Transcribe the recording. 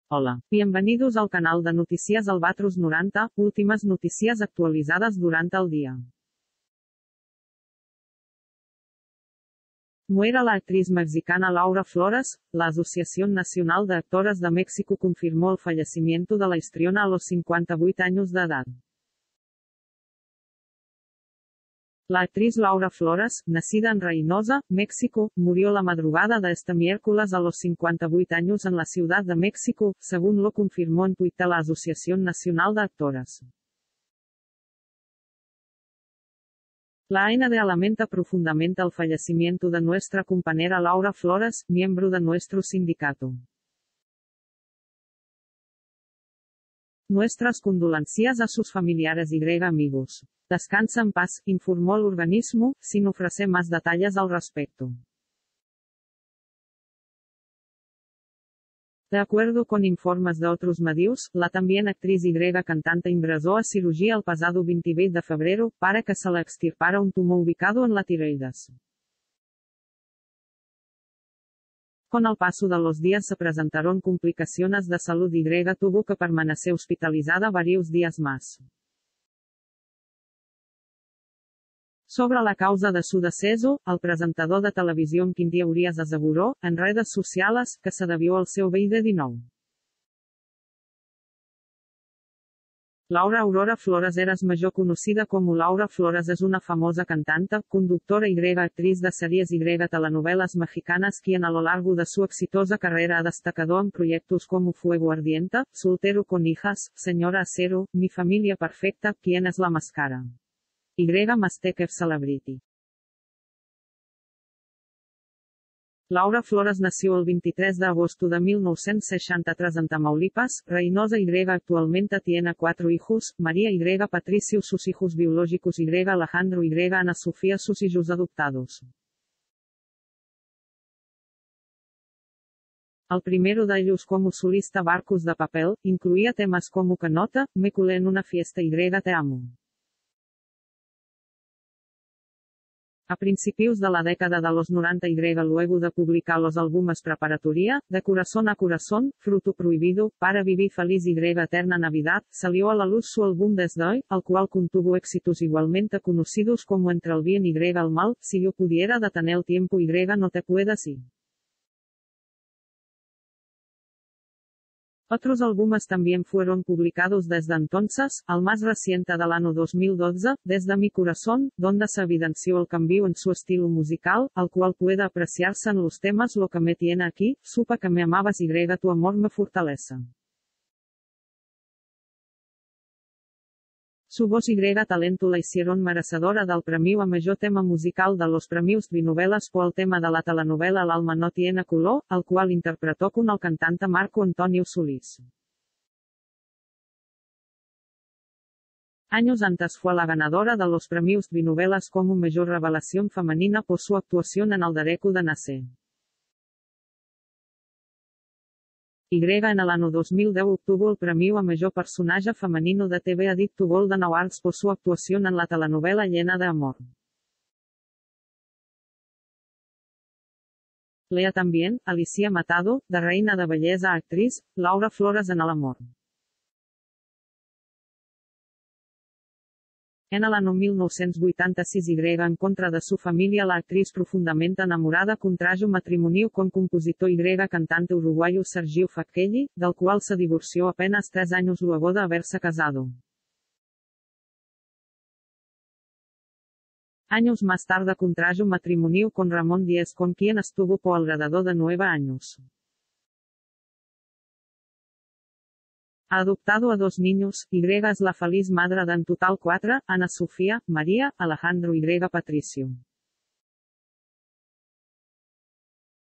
Hola, bienvenidos al canal de Noticias Albatros 90, últimas noticias actualizadas durante el día. Muere la actriz mexicana Laura Flores. La Asociación Nacional de Actores de México confirmó el fallecimiento de la histriona a los 58 años de edad. La actriz Laura Flores, nacida en Reynosa, México, murió la madrugada de este miércoles a los 58 años en la Ciudad de México, según lo confirmó en Twitter la Asociación Nacional de Actores. La AND lamenta profundamente el fallecimiento de nuestra compañera Laura Flores, miembro de nuestro sindicato. Nuestras condolencias a sus familiares y amigos. Descansa en paz, informó el organismo, sin ofrecer más detalles al respecto. De acuerdo con informes de otros medios, la también actriz y cantante ingresó a cirugía el pasado 20 de febrero, para que se le extirpara un tumor ubicado en la tiroides. Con el paso de los días se presentaron complicaciones de salud y tuvo que permanecer hospitalizada varios días más. Sobre la causa de su deceso, el presentador de televisión Quintí Urias aseguró, en redes sociales, que se debió al seu COVID-19. Laura Aurora Flores era mejor conocida como Laura Flores es una famosa cantante, conductora y actriz de series y telenovelas mexicanas quien a lo largo de su exitosa carrera ha destacado en proyectos como Fuego Ardiente, Soltero con Hijas, Señora Acero, Mi Familia Perfecta, ¿Quién es la Máscara? Y Masterchef Celebrity. Laura Flores nació el 23 de agosto de 1963 en Tamaulipas, Reynosa y actualmente tiene 4 hijos, María y Patricio sus hijos biológicos y Alejandro y Ana Sofía sus hijos adoptados. El primero de ellos como solista Barcos de Papel, incluía temas como Canota, Me culé en una fiesta y Te amo. A principios de la década de los 90 y luego de publicar los álbumes Preparatoria, De Corazón a Corazón, Fruto Prohibido, Para Vivir Feliz y Eterna Navidad, salió a la luz su álbum Desde Hoy, al cual contuvo éxitos igualmente conocidos como Entre el bien y el mal, Si yo pudiera detener el tiempo y no te puedas ir. Otros álbumes también fueron publicados desde entonces, el más reciente del año 2012, Desde mi corazón, donde se evidenció el cambio en su estilo musical, al cual puede apreciarse en los temas Lo que me tiene aquí, Supe que me amabas y Tu amor me fortalece. Su voz y talento la hicieron merecedora del premio a mejor tema musical de los premios Binovelas por el tema de la telenovela El alma no tiene color, al cual interpretó con el cantante Marco Antonio Solís. Años antes fue la ganadora de los premios Binovelas como mejor revelación femenina por su actuación en El derecho de nacer. Y en el año 2010 obtuvo el premio a mejor personaje femenino de TV Adicto Golden Awards por su actuación en la telenovela Llena de Amor. Lea también, Alicia Matado, de Reina de Belleza actriz, Laura Flores en El amor. En el año 1986 y en contra de su familia la actriz profundamente enamorada contrajo matrimonio con compositor y cantante uruguayo Sergio Facchelli, del cual se divorció apenas 3 años luego de haberse casado. Años más tarde contrajo matrimonio con Ramón Díez con quien estuvo por alrededor de 9 años. Ha adoptado a 2 niños, Y es la feliz madre de en total 4, Ana Sofía, María, Alejandro y Patricio.